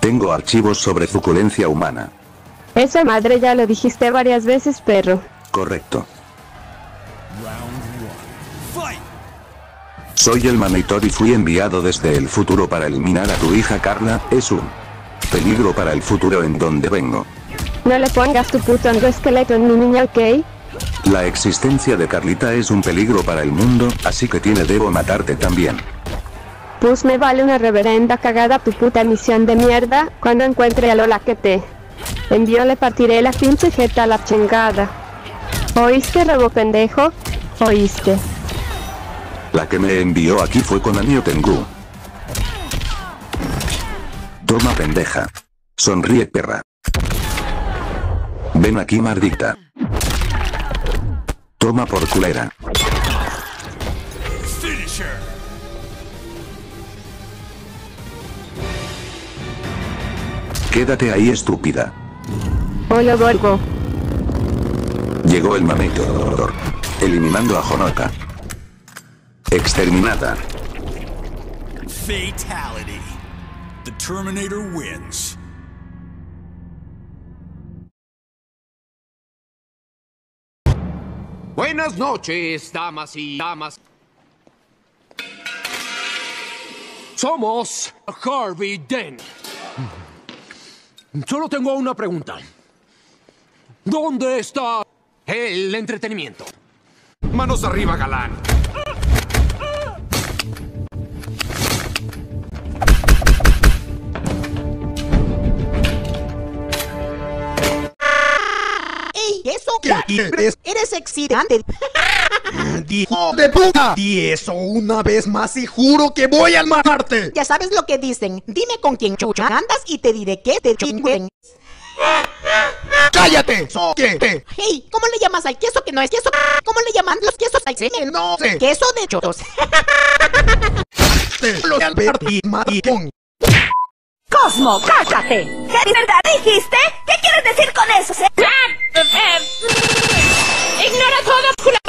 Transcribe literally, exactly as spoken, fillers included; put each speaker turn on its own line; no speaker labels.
Tengo archivos sobre suculencia humana.
Esa madre ya lo dijiste varias veces, perro.
Correcto. Soy el Manitor y fui enviado desde el futuro para eliminar a tu hija Carla. Es un peligro para el futuro en donde vengo.
No le pongas tu puto endoesqueleto en mi niña, ¿ok?
La existencia de Carlita es un peligro para el mundo, así que tiene debo matarte también.
Pues me vale una reverenda cagada tu puta misión de mierda. Cuando encuentre a Lola que te envío le partiré la pinche jeta a la chingada. ¿Oíste, rebo pendejo? ¿Oíste?
La que me envió aquí fue con Anio Tengu. Toma, pendeja. Sonríe, perra. Ven aquí, maldita. Toma por culera. Quédate ahí, estúpida.
Hola, Borgo.
Llegó el Manitor, eliminando a Honoka. Exterminada.
Fatality. The Terminator wins.
Buenas noches, damas y damas. Somos Harvey Dent. Solo tengo una pregunta. ¿Dónde está el entretenimiento? Manos arriba, galán.
¡Ey, eso qué eres! ¡Eres excitante!
¡Hijo de puta! Di eso una vez más y juro que voy a matarte.
Ya sabes lo que dicen. Dime con quién chucha andas y te diré que te chinguen.
¡Cállate! ¡Soquete!
Hey, ¿cómo le llamas al queso que no es queso? ¿Cómo le llaman los quesos al semen?
No sé.
Queso de chotos.
Te lo advertí, maricón.
Cosmo, cállate. ¿Qué verdad dijiste? ¿Qué quieres decir con eso? Ignora todo.